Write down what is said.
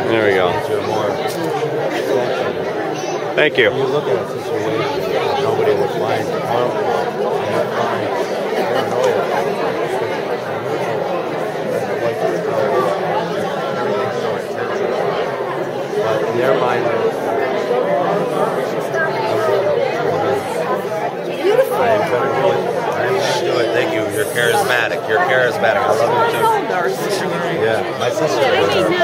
There we go. Thank you. You look at a situation that nobody would find harmful, and you find paranoia. Everything's so intense. But in their mind, I am going to do it. I am going to do it. Thank you. You're charismatic. You're charismatic. I love you too. Yeah, my sister.